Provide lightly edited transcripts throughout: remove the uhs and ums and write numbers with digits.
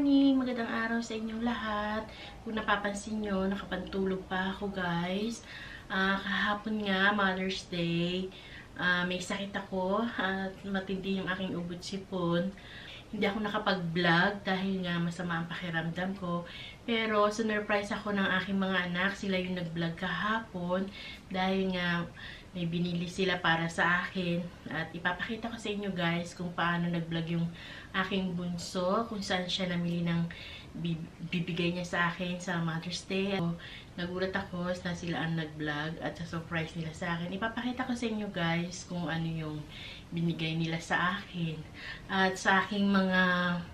morning! Magandang araw sa inyong lahat. Kung napapansin nyo, nakapantulog pa ako guys. Kahapon nga, Mother's Day. May sakit ako at matindi yung aking ubod sipon. Hindi ako nakapag-vlog dahil nga masama ang pakiramdam ko. Pero sunurprise ako ng aking mga anak. Sila yung nag-vlog kahapon dahil nga may binili sila para sa akin. At ipapakita ko sa inyo guys kung paano nag-vlog yung aking bunso. Kung saan siya namili ng bibigay niya sa akin sa Mother's Day. Nagulat ako na sila ang nag-vlog at sa surprise nila sa akin. Ipapakita ko sa inyo guys kung ano yung binigay nila sa akin. At sa aking mga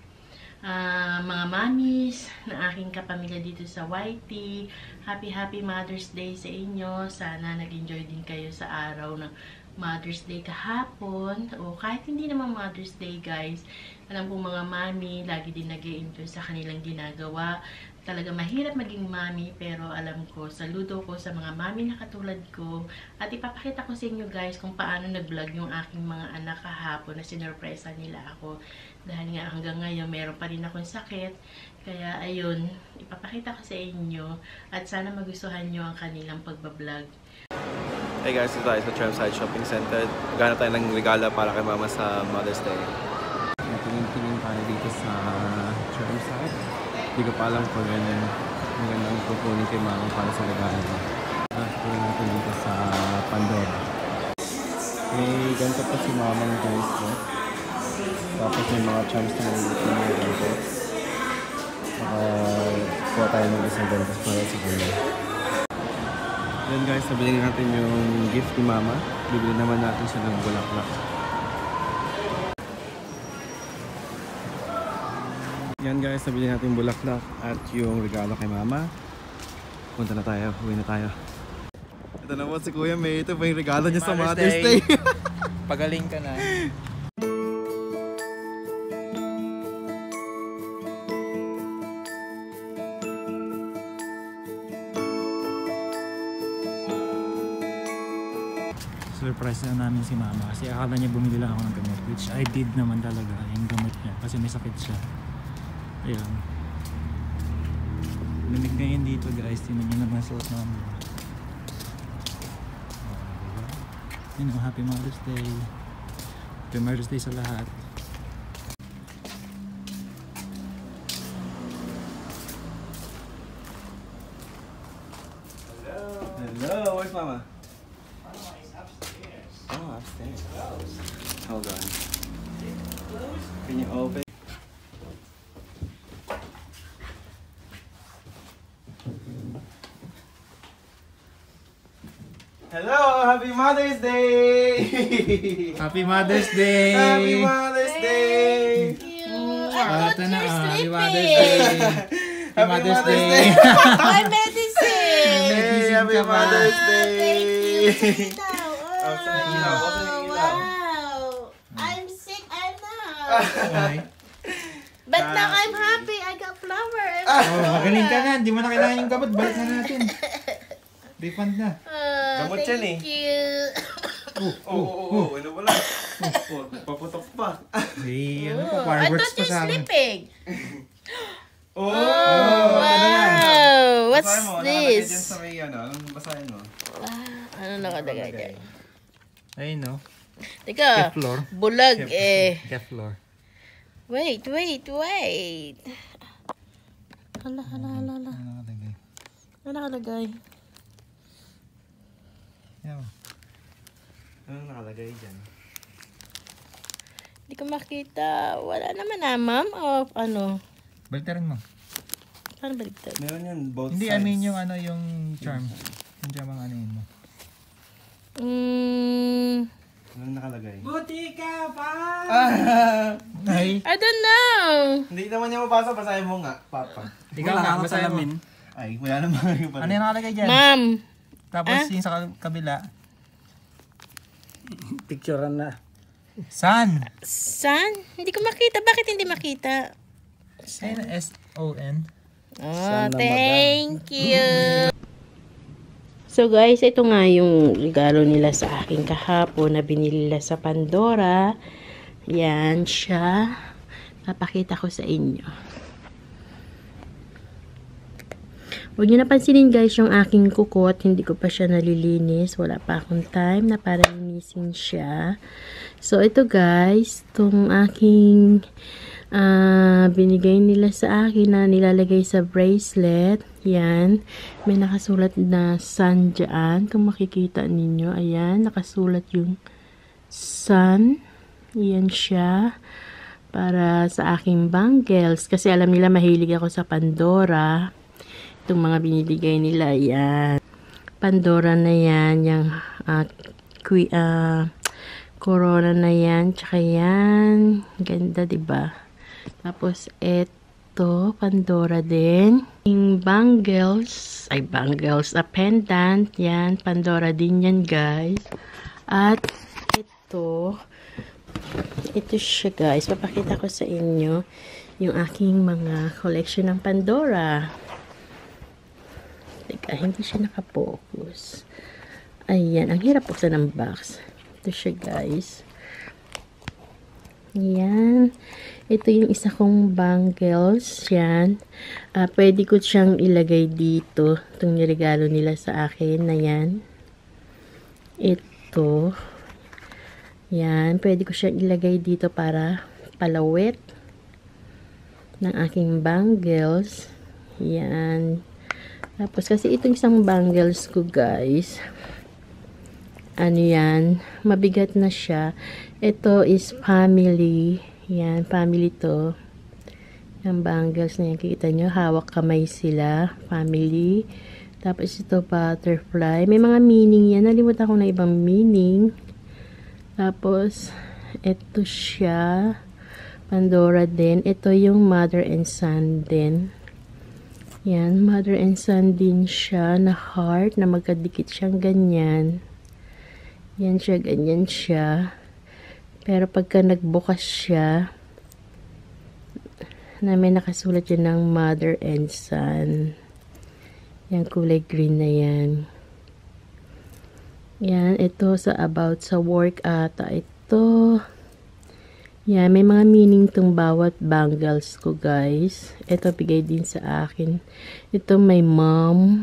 mommies na aking kapamilya dito sa YT. Happy Mother's Day sa inyo. Sana nag-enjoy din kayo sa araw ng Mother's Day kahapon. O kahit hindi naman Mother's Day guys. Alam po mga mami, lagi din nag-e-enjoy sa kanilang ginagawa. Talaga mahirap maging mami, pero alam ko, saludo ko sa mga mami na katulad ko. At ipapakita ko sa inyo guys kung paano nag-vlog yung aking mga anak kahapon na sinurpresa nila ako. Dahil nga hanggang ngayon, meron pa rin akong sakit. Kaya ayun, ipapakita ko sa inyo. At sana magustuhan nyo ang kanilang pagbablog. Hey guys, ito tayo sa Chermside Shopping Center. Gana tayo ng regala para kay mama sa Mother's Day. Tingin-tingin tayo dito sa Chermside. Hindi ko pa alam kung magandang kukunin kay mama para sa regalo. Tingin natin dito sa Pandora. May ganito pa si mama ng guys ko. Tapos may mga charms na ganito. Kuha tayo ng isang ganito para sa kuya. Yan guys, nabili natin yung gift ni mama. Bibili naman natin siya ng bulaklak. Yan guys, nabili natin yung bulaklak at yung regalo kay mama. Punta na tayo, uwi na tayo. Ito na po si Kuya May. Ito po yung regalo niya sa Mother's Day. Pagaling ka na. Surprise na namin si mama kasi akala niya bumili lang ako ng gamot, which I did naman talaga yung gamot niya kasi may sakit siya. Ayun, lamig ngayon dito guys, tinan niyo naman suot namin. You know, happy Mother's Day. Happy Mother's Day sa lahat. Hello, where's mama? Oh, upstairs. Hold on. Can you open? Hello! Happy Mother's Day! Happy Mother's Day! Happy Mother's Day! Thank you! Ito na, Happy Mother's Day! Happy Mother's Day! My medicine! Hey, Happy Mother's Day! Thank you! Wow! Wow! I'm sick, I'm now. Okay. But now I'm happy. I got flower. Oh, magaling ka na. Hindi mo na kailangan yung gamot. Balik na natin. Refund na. Gamot yan eh. Thank you. Oo, ano wala? Paputok pa. Hey, ano pa? I Fireworks thought pa you're sa akin. sleeping. Oh! Wow! What's Basahin mo, nakalagay dyan this? sa may ano, basahin mo. Ano nakalagay dyan? Ay, no. Teka, Keflor. bulag eh. Keflor. Wait. Hala. Ano nakalagay? Ano nakalagay? Yan. Ano nakalagay dyan? Hindi ko makita. Wala naman ma'am. O ano? Balitarin mo. Paano baliktad? Meron yan, both Hindi, sides. I mean yung ano, yung charm. Yung charm ang ano yun mo. Ano nakalagay? Buti ka pa! Ay! I don't know. Hindi naman niya mabasa, basahin mo nga, Papa. Ikaw nga, basahin mo. Ay, wala naman yung Ano yung nakalagay dyan? Ma'am. Tapos yung sa kabila. Picturean na. San? San? Hindi ko makita. Bakit hindi makita? San? S-O-N. Oh, thank you. So guys, ito nga yung regalo nila sa akin kahapon na binili nila sa Pandora. Yan siya. Papakita ko sa inyo. Huwag niyo napansinin guys yung aking kukot. Hindi ko pa siya nalilinis. Wala pa akong time na para linisin siya. So, ito guys, itong aking binigay nila sa akin na nilalagay sa bracelet. Yan. May nakasulat na sun dyan. Kung makikita ninyo, ayan, nakasulat yung sun. Yan siya. Para sa aking bangles. Kasi alam nila mahilig ako sa Pandora. Itong mga binibigay nila, yan. Pandora na yan. Yung corona na yan. Tsaka yan. Ganda, diba? Tapos, eto, Pandora din. Yung bangles, pendant, yan. Pandora din yan, guys. At, ito siya, guys. Papakita ko sa inyo yung aking mga collection ng Pandora. Teka, hindi siya nakapokus. Ayan, ang hirap buksan ng box. Ito siya, guys. Ayan. Ito yung isa kong bangles. Yan. Pwede ko siyang ilagay dito. Itong niregalo nila sa akin. Ayan. Ito. Yan. Pwede ko siyang ilagay dito para palawit ng aking bangles. Yan. Tapos, kasi itong isang bangles ko, guys, ano yan, mabigat na siya. Ito is family. Yan, family to. Yung bangles na yan, kikita nyo, hawak kamay sila. Family. Tapos, ito, butterfly. May mga meaning yan. Nalimutan ko na ibang meaning. Tapos, ito siya. Pandora din. Ito yung mother and son din. Yan, mother and son din siya na heart, na magkadikit siyang ganyan. Yan siya, ganyan siya. Pero pagka nagbukas siya, na may nakasulat yun ng mother and son. Yan, kulay green na yan. Yan, ito sa about sa work ata. Ito. Yan, may mga meaning tong bawat bangles ko, guys. Ito, bigay din sa akin. Ito, may mom.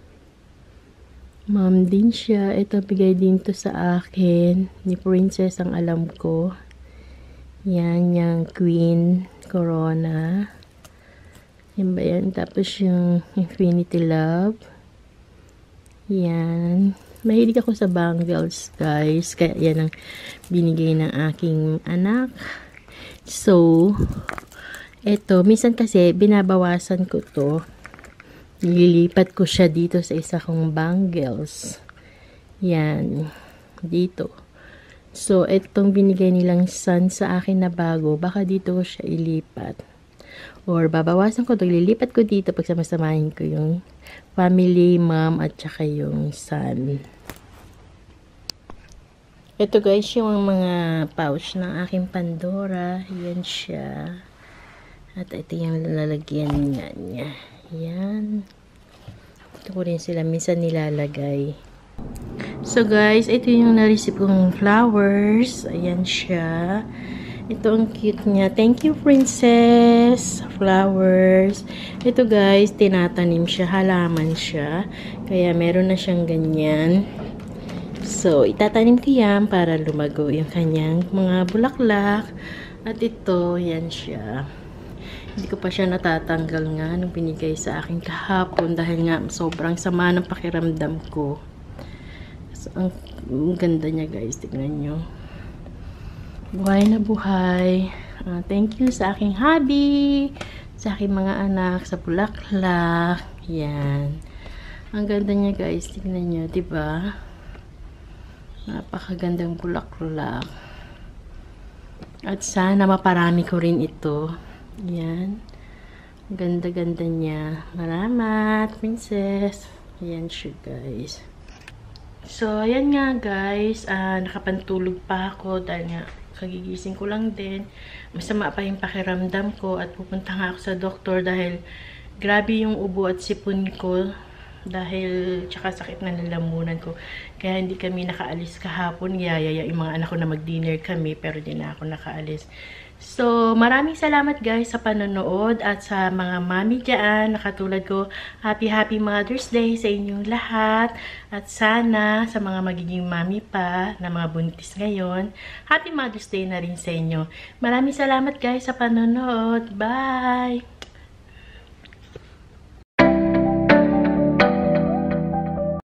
Mom din siya. Ito, bigay din to sa akin. Ni Princess, ang alam ko. Yan, yung Queen Corona. Yan ba yan? Tapos yung Infinity Love. Yan. Mahilig ako sa bangles, guys. Kaya yan ang binigay ng aking anak. So, eto, minsan kasi binabawasan ko to. Nililipat ko siya dito sa isa kong bangles. Yan. Dito. So, etong binigay nilang sun sa akin na bago, baka dito ko siya ilipat. Or babawasan ko to, lilipat ko dito pag samasamahin ko yung family, mom, at saka yung son. Ito guys, yung mga pouch ng aking Pandora. Yan siya. At ito yung lalagyan niya. Yan. Ito ko rin sila minsan nilalagay. So guys, ito yung na-receive kong flowers. Ayan siya. Ito ang cute niya. Thank you, Princess. Flowers. Ito guys, tinatanim siya. Halaman siya. Kaya meron na siyang ganyan. So, itatanim ko yan para lumago yung kanyang mga bulaklak. At ito, yan siya. Hindi ko pa siya natatanggal nga nung binigay sa akin kahapon dahil nga sobrang sama ng pakiramdam ko. So, ang ganda niya guys. Tignan nyo. Buhay na buhay. Thank you sa aking hubby, sa aking mga anak, sa bulaklak. Yan. Ang ganda niya guys. Tignan nyo, diba? Napakagandang bulaklak. At sana maparami ko rin ito. Yan. Ganda-ganda niya. Salamat, Princess. Ayan siya, guys. So, ayan nga, guys. Nakapantulog pa ako dahil nga kagigising ko lang din. Masama pa yung pakiramdam ko at pupunta nga ako sa doktor dahil grabe yung ubo at sipon ko. Dahil, tsaka sakit na lalamunan ko. Kaya hindi kami nakaalis kahapon. Yayaya yung mga anak ko na mag-dinner kami, pero di na ako nakaalis. So, maraming salamat guys sa panonood at sa mga mami dyan na katulad ko. Happy Mother's Day sa inyong lahat. At sana sa mga magiging mami pa na mga buntis ngayon, Happy Mother's Day na rin sa inyo. Maraming salamat guys sa panonood. Bye!